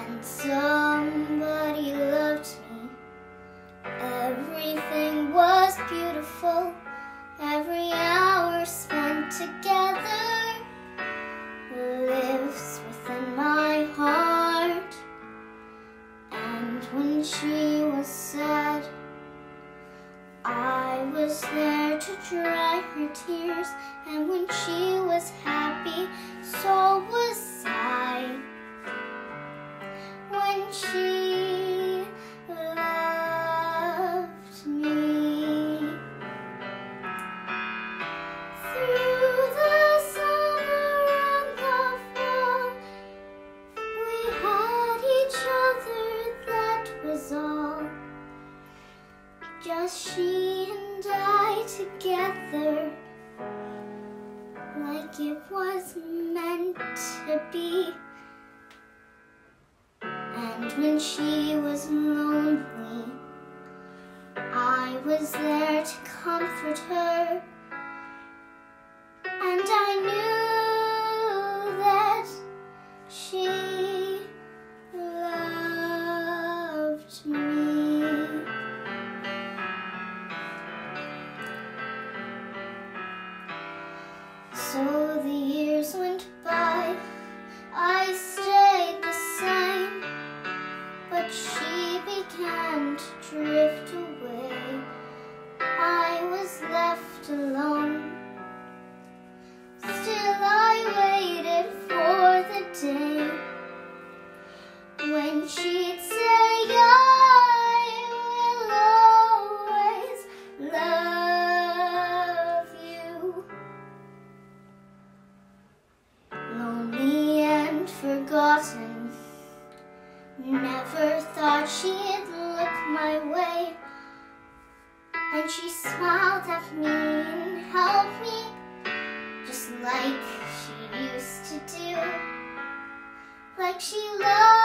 and somebody loved me. Everything was beautiful. Every hour spent together lives within my heart. And when she was sad, I was there to dry her tears. And when she was happy, so was I. When she loved me. Through the summer and the fall, we had each other, that was all. Just she and I together, like it was meant to be. And when she was lonely, I was there to comfort her. And I knew that she loved me. So the years went by, I stayed the same, but she began to drift away. I was left alone. Still I waited for the day when she'd say, I will always love you. Lonely and forgotten, never thought she'd look my way. And she smiled at me and helped me, just like she used to do, like she loved